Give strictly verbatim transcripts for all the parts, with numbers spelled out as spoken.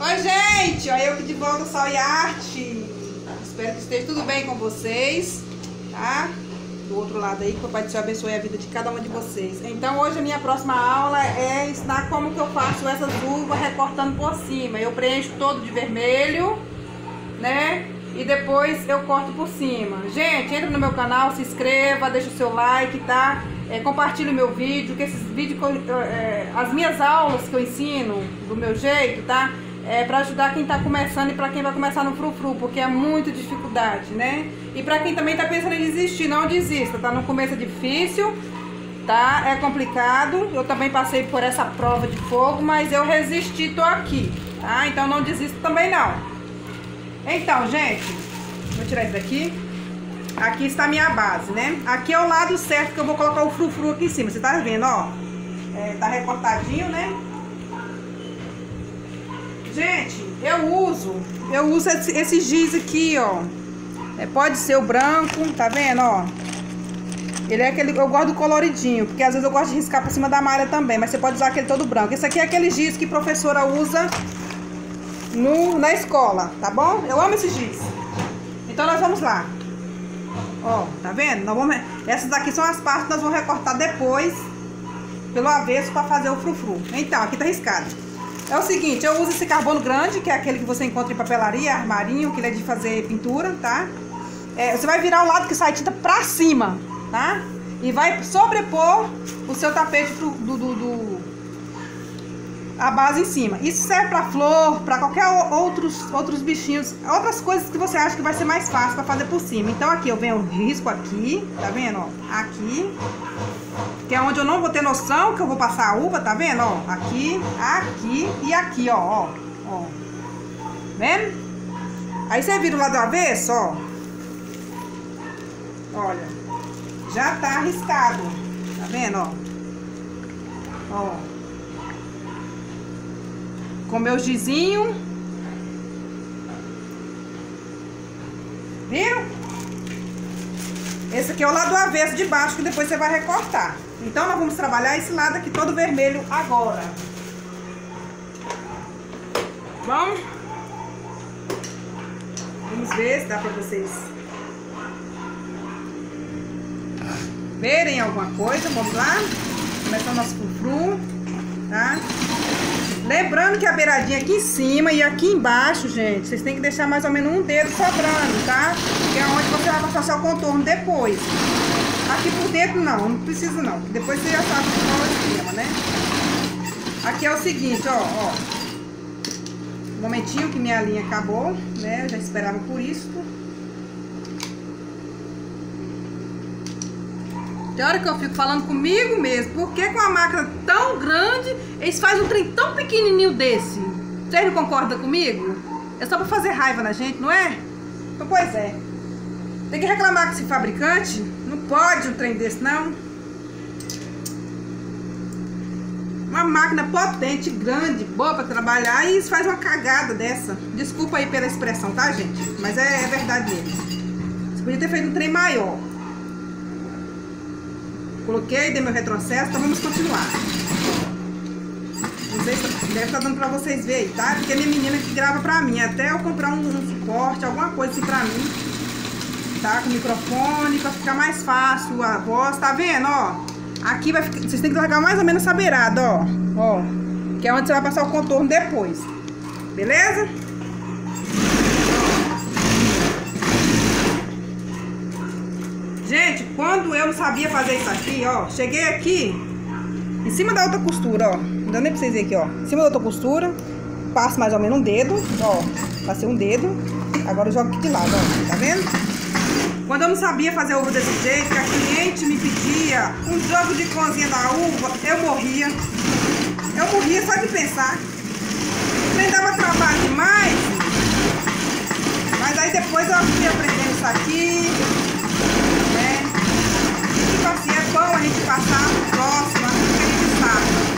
Oi, gente! Olha eu aqui de volta, Sol e Arte. Espero que esteja tudo bem com vocês, tá? Do outro lado aí, que o Papai do Céu abençoe a vida de cada uma de vocês. Então, hoje a minha próxima aula é ensinar como que eu faço essas uvas recortando por cima. Eu preencho todo de vermelho, né? E depois eu corto por cima. Gente, entra no meu canal, se inscreva, deixa o seu like, tá? É, compartilhe o meu vídeo, que esses vídeos, é, as minhas aulas que eu ensino do meu jeito, tá? É para ajudar quem tá começando e para quem vai começar no frufru, porque é muita dificuldade, né? E para quem também tá pensando em desistir, não desista, tá? No começo é difícil, tá? É complicado. Eu também passei por essa prova de fogo, mas eu resisti, tô aqui, tá? Então não desista também não. Então, gente, vou tirar isso daqui. Aqui está a minha base, né? Aqui é o lado certo que eu vou colocar o frufru aqui em cima. Você tá vendo, ó? É, tá recortadinho, né? Gente, eu uso, eu uso esse, esse giz aqui, ó. É, pode ser o branco, tá vendo, ó? Ele é aquele, eu gosto do coloridinho, porque às vezes eu gosto de riscar por cima da malha também, mas você pode usar aquele todo branco. Esse aqui é aquele giz que a professora usa no, na escola, tá bom? Eu amo esse giz. Então nós vamos lá. Ó, tá vendo? Nós vamos, essas daqui são as partes que nós vamos recortar depois pelo avesso para fazer o frufru. Então, aqui tá riscado. É o seguinte, eu uso esse carbono grande, que é aquele que você encontra em papelaria, armarinho, que ele é de fazer pintura, tá? É, você vai virar o lado que sai tinta pra cima, tá? E vai sobrepor o seu tapete pro, do, do, do, a base em cima. Isso serve pra flor, pra qualquer outros, outros bichinhos, outras coisas que você acha que vai ser mais fácil pra fazer por cima. Então aqui eu venho, risco aqui, tá vendo, ó? Aqui. Que é onde eu não vou ter noção que eu vou passar a uva, tá vendo, ó? Aqui, aqui e aqui, ó, ó, ó. Vendo? Aí você vira o lado do avesso, ó. Olha, já tá arriscado, tá vendo, ó? Ó. Com meu gizinho. Viu? Esse aqui é o lado do avesso de baixo, que depois você vai recortar. Então, nós vamos trabalhar esse lado aqui todo vermelho agora. Bom? Vamos ver se dá pra vocês verem alguma coisa. Vamos lá? Começar o nosso frufru, tá? Lembrando que a beiradinha aqui em cima e aqui embaixo, gente, vocês têm que deixar mais ou menos um dedo sobrando, tá? Que é onde você vai passar seu contorno depois. Aqui por dentro não, não precisa não. Depois você já sabe qual é o esquema, né? Aqui é o seguinte, ó, ó. Um momentinho que minha linha acabou, né? Eu já esperava por isso. Tem hora que eu fico falando comigo mesmo, porque com a máquina tão grande, eles fazem um trem tão pequenininho desse. Vocês não concordam comigo? É só pra fazer raiva na gente, não é? Então, pois é. Tem que reclamar com esse fabricante. Não pode um trem desse, não. Uma máquina potente, grande, boa pra trabalhar, e eles fazem uma cagada dessa. Desculpa aí pela expressão, tá, gente? Mas é, é verdade mesmo. Você podia ter feito um trem maior. Coloquei, dei meu retrocesso, então vamos continuar. Não sei se deve estar dando pra vocês verem, tá? Porque é minha menina que grava pra mim. Até eu comprar um, um suporte, alguma coisa assim pra mim, tá? Com microfone, pra ficar mais fácil a voz, tá vendo, ó? Aqui vai ficar, vocês têm que largar mais ou menos essa beirada, ó. Ó, que é onde você vai passar o contorno depois. Beleza? Gente, quando eu não sabia fazer isso aqui, ó, cheguei aqui em cima da outra costura, ó. Não dá nem pra vocês verem aqui, ó. Em cima da outra costura, passo mais ou menos um dedo, ó. Passei um dedo. Agora eu jogo aqui de lado, ó. Tá vendo? Quando eu não sabia fazer uva desse jeito, que a cliente me pedia um jogo de cozinha da uva, eu morria. Eu morria só de pensar. Nem dava trabalho demais. Mas aí depois eu fui aprendendo isso aqui. Tipo assim, é bom a gente passar pro próximo, assim que a gente sabe.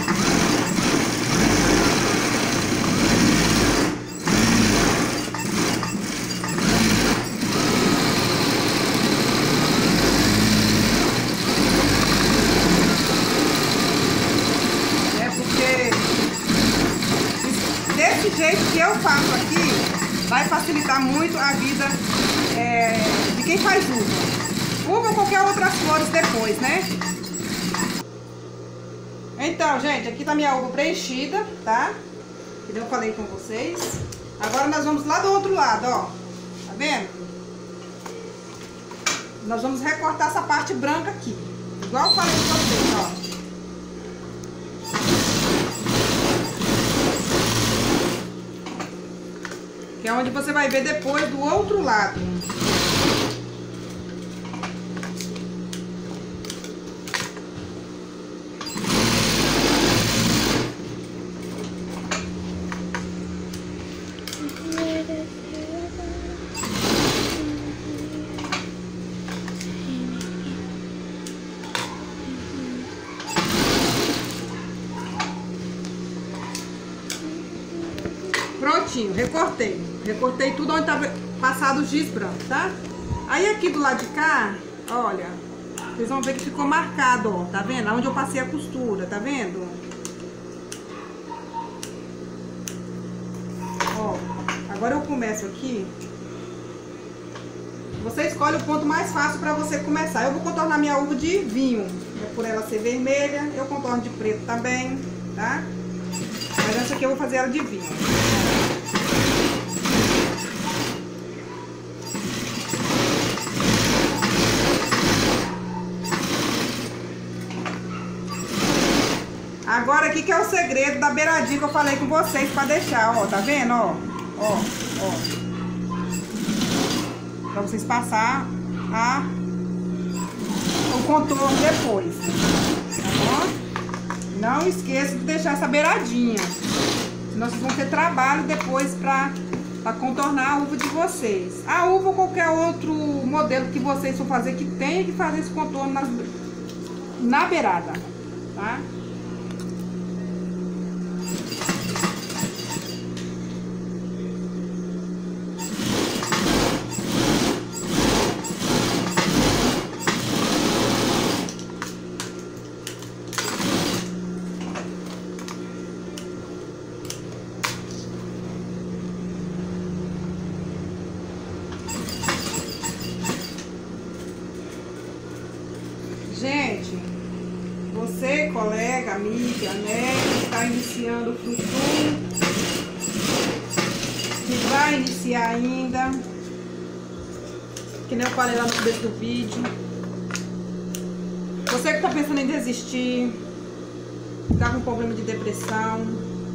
É porque desse desse jeito que eu faço aqui, vai facilitar muito a vida é, de quem faz uva. Uva ou qualquer outras flores depois, né? Então, gente, aqui tá minha uva preenchida, tá? Que eu falei com vocês. Agora nós vamos lá do outro lado, ó. Tá vendo? Nós vamos recortar essa parte branca aqui. Igual eu falei com vocês, ó. Que é onde você vai ver depois do outro lado. Prontinho, recortei. Recortei tudo onde tá passado o giz branco, tá? Aí aqui do lado de cá, olha, vocês vão ver que ficou marcado, ó, tá vendo? Onde eu passei a costura, tá vendo? Ó, agora eu começo aqui. Você escolhe o ponto mais fácil pra você começar. Eu vou contornar minha uva de vinho, é por ela ser vermelha. Eu contorno de preto também, tá? Mas essa aqui eu vou fazer ela de vinho. Agora aqui que é o segredo da beiradinha que eu falei com vocês pra deixar, ó, tá vendo, ó, ó, ó. Pra vocês passar a, o contorno depois, tá bom? Não esqueça de deixar essa beiradinha, senão vocês vão ter trabalho depois pra, pra contornar a uva de vocês. A uva ou qualquer outro modelo que vocês for fazer, que tenha que fazer esse contorno nas, na beirada, tá? Gente, você, colega, amiga, né, que está iniciando o frufru, que vai iniciar ainda, que nem eu falei lá no começo do vídeo, você que está pensando em desistir, está com problema de depressão,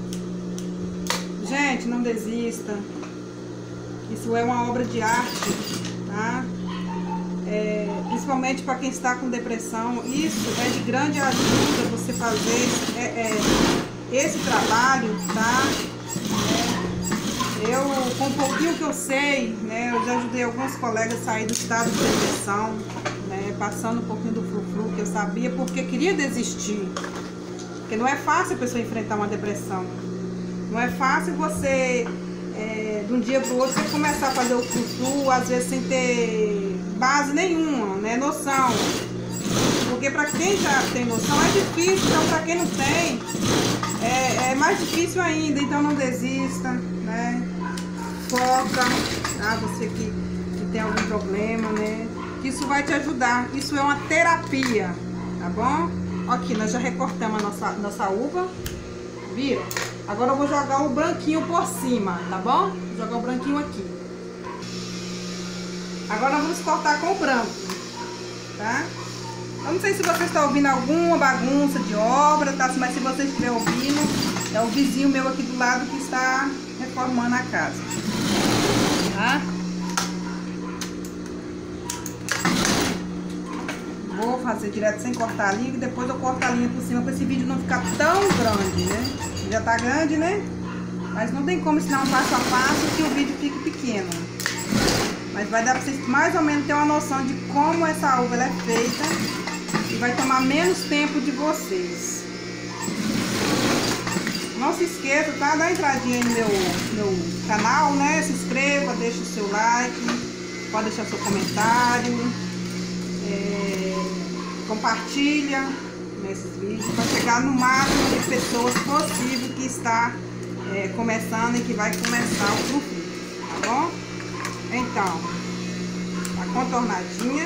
gente, não desista, isso é uma obra de arte, tá? É, principalmente para quem está com depressão, isso é de grande ajuda você fazer é, é, esse trabalho, tá? É, eu, com um pouquinho que eu sei, né, eu já ajudei alguns colegas a sair do estado de depressão, né, passando um pouquinho do frufru que eu sabia, porque queria desistir. Porque não é fácil a pessoa enfrentar uma depressão. Não é fácil você, é, de um dia para o outro, você começar a fazer o frufru, às vezes sem ter base nenhuma, né, noção, porque para quem já tem noção é difícil, então para quem não tem é, é mais difícil ainda, então não desista, né, foca, tá, você que, que tem algum problema, né, que isso vai te ajudar, isso é uma terapia, tá bom? Aqui, nós já recortamos a nossa, nossa uva, viram? Agora eu vou jogar o branquinho por cima, tá bom? Vou jogar o branquinho aqui. Agora nós vamos cortar com o branco, tá? Eu não sei se você está ouvindo alguma bagunça de obra, tá? Mas se você estiver ouvindo, é o vizinho meu aqui do lado que está reformando a casa, tá? Vou fazer direto sem cortar a linha, e depois eu corto a linha por cima para esse vídeo não ficar tão grande, né? Já tá grande, né? Mas não tem como ensinar um passo a passo que o vídeo fique pequeno. Mas vai dar pra vocês mais ou menos ter uma noção de como essa uva ela é feita. E vai tomar menos tempo de vocês. Não se esqueça, tá? Dá uma entradinha aí no meu, meu canal, né? Se inscreva, deixa o seu like. Pode deixar seu comentário. É, compartilha nesses vídeos para chegar no máximo de pessoas possível que está é, começando e que vai começar o frufru, tá bom? Então, a contornadinha.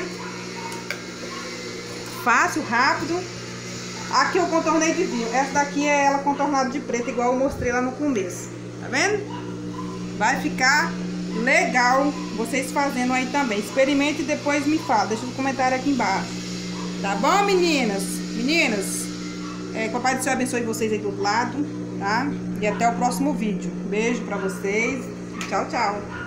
Fácil, rápido. Aqui eu contornei de vinho. Essa daqui é ela contornada de preto, igual eu mostrei lá no começo. Tá vendo? Vai ficar legal vocês fazendo aí também. Experimente e depois me fala. Deixa no comentário aqui embaixo. Tá bom, meninas? Meninas, é, que o Papai do Céu abençoe vocês aí do outro lado, tá? E até o próximo vídeo. Beijo pra vocês. Tchau, tchau.